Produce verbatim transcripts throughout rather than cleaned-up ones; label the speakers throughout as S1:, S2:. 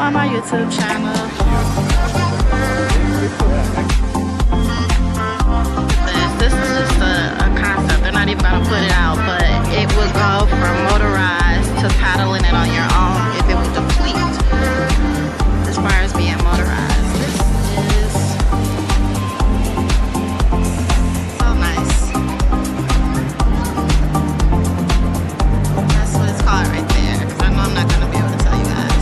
S1: on my YouTube channel. This, this is just a, a concept. They're not even gonna put it out, but it will go from motorized to paddling it on your own if it would deplete as far as being motorized. This is so nice. That's what it's called right there, because I know I'm not gonna be able to tell you guys.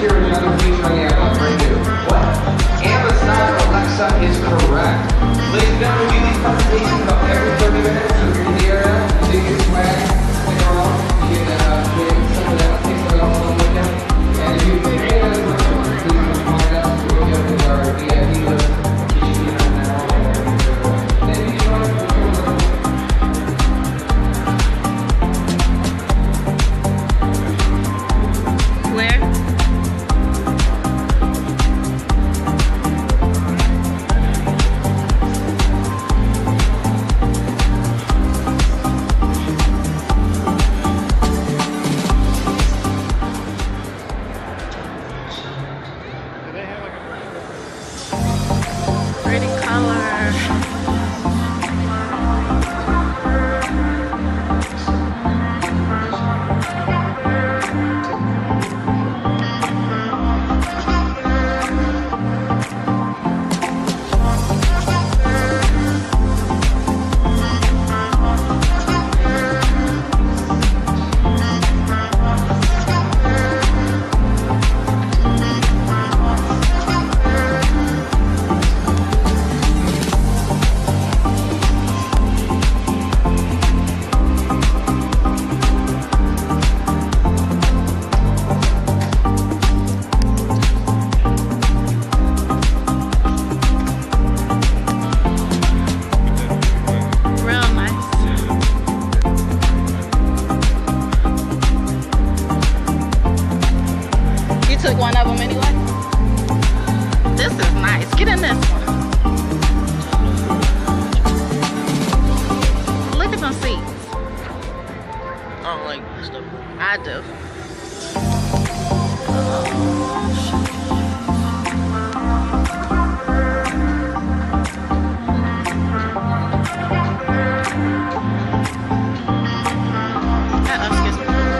S2: here with another feature on the iPhone, brand new. What? Amazon Alexa is correct. Ladies and gentlemen, we do these presentations about every thirty minutes, so if you're in the area, you do get swag, stick around, you can uh, get some of that, take some of that along with you. And if you have any other questions, please come find us. We'll go to our V I P list. You should be on that all over. Then you join us.
S1: Where? Pretty color. Took one of them anyway. This is nice. Get in this one. Look at them seats.
S3: I don't like this stuff.
S1: I do. Uh-oh, excuse me.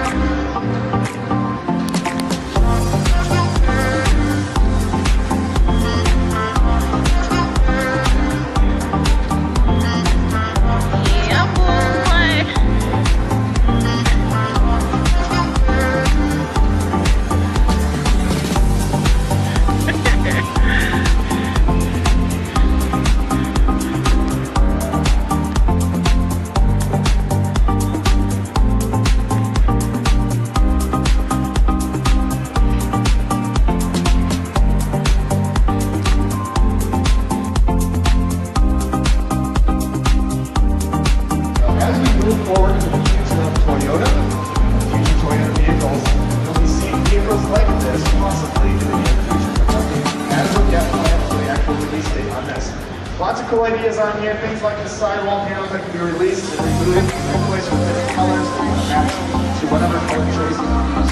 S4: Lots of cool ideas on here, things like the sidewall panels that can be released and removed and replaced with different colors that can match to whatever color choice you use.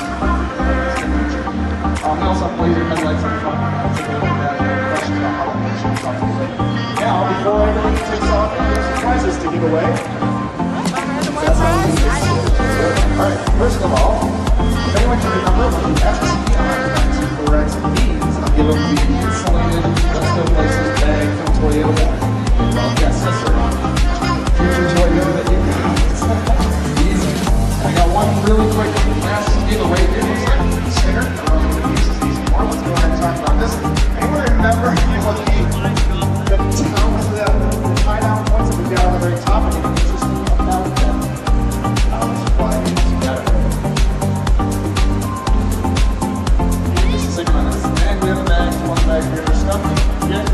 S4: Um, we also have laser headlights on the front. I'll take a look at that. Questions about how that works, we'll talk to you later. Now, before everybody takes off, there's some prizes to give away. So that's how we do this. Alright, first of all, if anyone can remember what the F T on four X means, I'll give them the insulated Let's Go Places bag from Toyota. Well, yes, that's right. Future Toyota that you got. Easy. And I got one really quick last giveaway here. Looks like a sticker. I don't know if it uses these more. Let's go ahead and talk about this. Anyone remember what the, the towns, the, the tie-down points that we got on the very top? And you can just about them. How much fly together. Just a second on this. And we have a bag, one bag here for stuff. Yeah.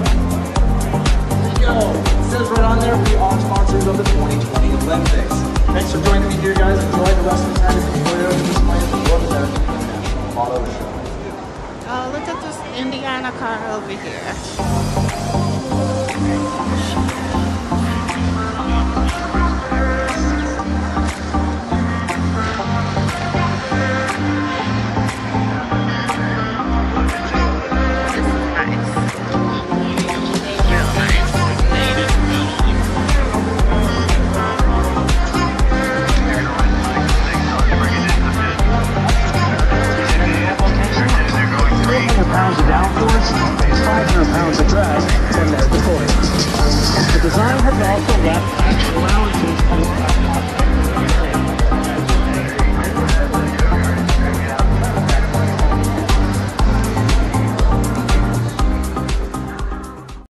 S4: Go. It says right on there, we are sponsors of the twenty twenty Olympics. Thanks for joining me here, guys. Enjoy the rest of the time at the Toyota display at the North American International Auto Show.
S1: Oh, look at this Indiana car over here.
S5: pounds of downforce, five hundred pounds of drag, and there's the coil. The design has also left extra allowances